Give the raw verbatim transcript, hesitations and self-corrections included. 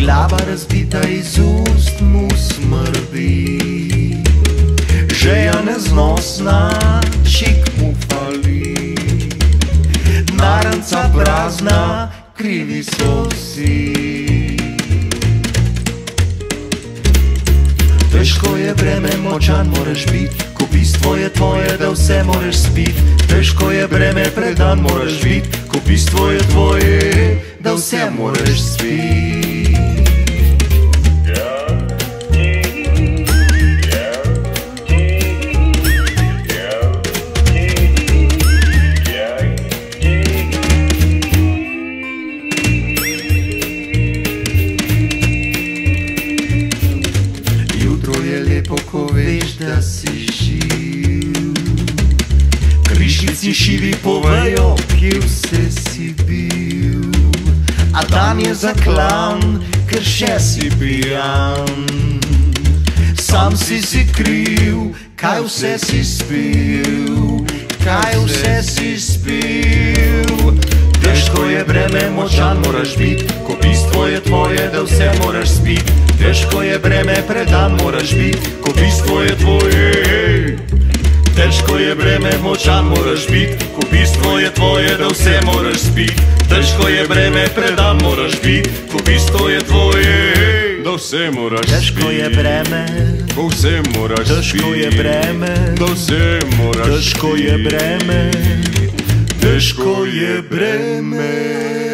glava razbita, iz ust mu smrdi, žeja neznosna, šik mu fali, naranca prazna, krivi so vsi. Težko je breme, močan moraš biti, ko bistvo je tvoje, da vse moraš spiti. Težko je breme, predan moraš biti, ko bistvo je tvoje, da vse moraš spiti. Ko veš, da si živ, križnici šivi povejo, kje vse si bil. A dan je zaklan, ker še si pijan, sam si si kriv, kaj vse si spil, kaj vse si spil. Težko je breme, močan moraš biti, ko bistvo je tvoje, da vse moraš spiti. Težko je breme, predan moraš biti, ko bistvo je tvoje. Težko je breme, močan moraš biti, ko bistvo je tvoje, da vse moraš spiti. Težko je breme, predan moraš biti, ko bistvo je tvoje, da vse moraš spiti. Težko je breme, ko vse moraš spiti. Težko je breme, da vse moraš spiti. Težko je breme, težko je breme.